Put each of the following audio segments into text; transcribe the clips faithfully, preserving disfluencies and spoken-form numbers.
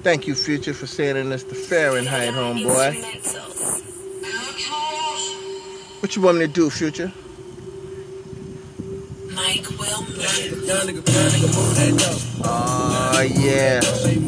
Thank you, Future, for sending us to Fahrenheit, homeboy. What you want me to do, Future? Mike will move. Oh, yeah.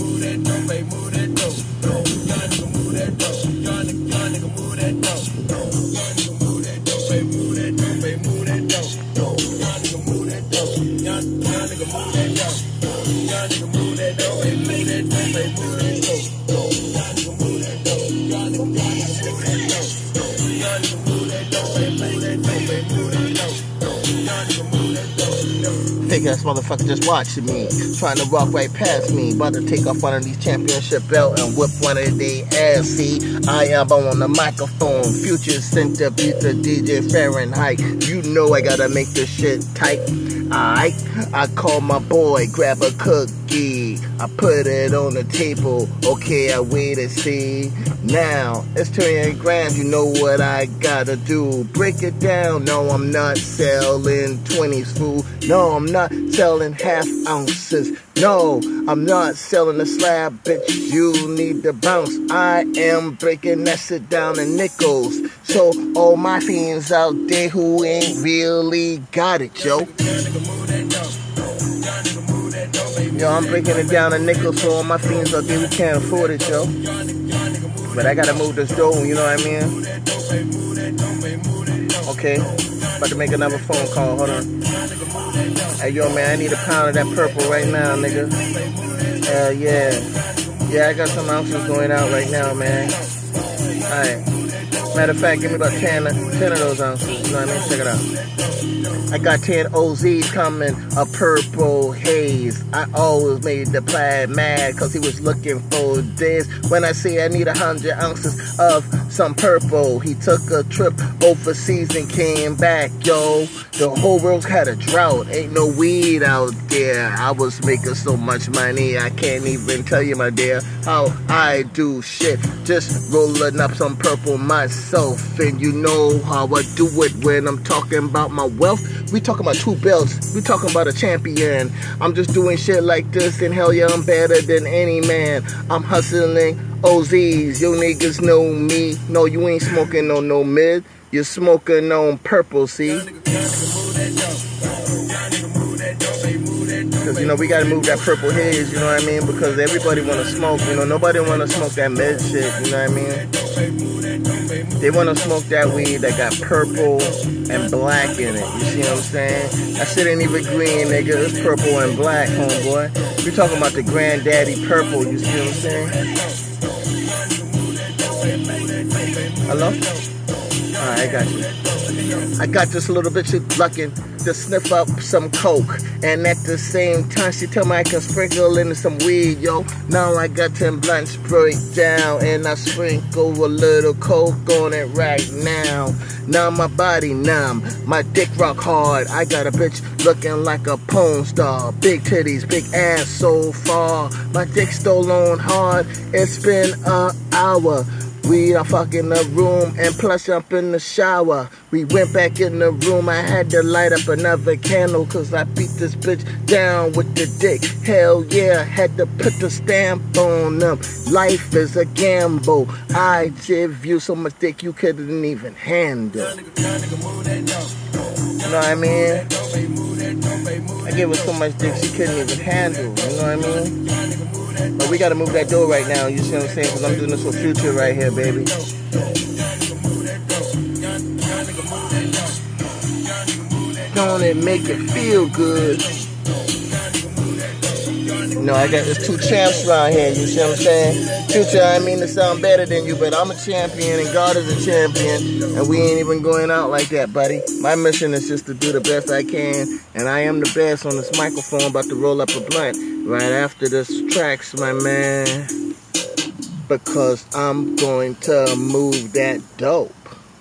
Fake ass motherfucker just watching me, trying to walk right past me, about to take off one of these championship belt and whip one of their ass. See, I am on the microphone, Future sent to beat the D J Fahrenheit. You know I gotta make this shit tight. Alright, I call my boy, grab a cookie, I put it on the table. Okay, I wait and see. Now it's twenty-eight grand. You know what I gotta do? Break it down. No, I'm not selling twenties, fool. No, I'm not selling half ounces. No, I'm not selling a slab, bitch. You need to bounce. I am breaking that shit down in nickels. So all my fiends out there who ain't really got it, yo. Yo, I'm breaking it down in nickels for all my fiends out there who can't afford it, yo. But I gotta move this dough, you know what I mean? Okay, about to make another phone call, hold on. Hey, yo, man, I need a pound of that purple right now, nigga. Hell yeah. Yeah, I got some ounces going out right now, man. Alright. Matter of fact, give me about ten, ten of those ounces, you know what I mean? Check it out. I got ten O Zs coming, a purple haze. I always made the plaid mad because he was looking for this. When I say I need a hundred ounces of some purple, he took a trip overseas and came back, yo. The whole world's had a drought, ain't no weed out there. I was making so much money, I can't even tell you, my dear, how I do shit. Just rolling up some purple myself, and you know how I do it when I'm talking about my wealth. We talking about two belts. We talking about a champion. I'm just doing shit like this, and hell yeah, I'm better than any man. I'm hustling O Zs. Yo niggas know me. No, you ain't smoking on no mid. You're smoking on purple, see? Because, you know, we got to move that purple haze, you know what I mean? Because everybody want to smoke, you know. Nobody want to smoke that mid shit, you know what I mean? They want to smoke that weed that got purple and black in it. You see what I'm saying? That shit ain't even green, nigga. It's purple and black, homeboy. We talking about the granddaddy purple. You see what I'm saying? Hello? Alright, I got you. I got this little bitch looking to sniff up some coke, and at the same time she tell me I can sprinkle in some weed, yo. Now I got ten blunts break down, and I sprinkle a little coke on it right now. Now my body numb, my dick rock hard. I got a bitch looking like a porn star. Big titties, big ass so far. My dick still on hard. It's been an hour. We are fucking the room and plus jump in the shower. We went back in the room, I had to light up another candle cause I beat this bitch down with the dick. Hell yeah, had to put the stamp on them. Life is a gamble. I give you so much dick you couldn't even handle. You know what I mean? I gave her so much dick she couldn't even handle. You know what I mean? But we gotta move that door right now, you see what I'm saying? Because I'm doing this for Future right here, baby. Don't it make it feel good? You know, I got there's two champs around here, you see what I'm saying? Future, I mean to sound better than you, but I'm a champion and God is a champion, and we ain't even going out like that, buddy. My mission is just to do the best I can, and I am the best on this microphone, about to roll up a blunt right after this tracks, my man, because I'm going to move that dope.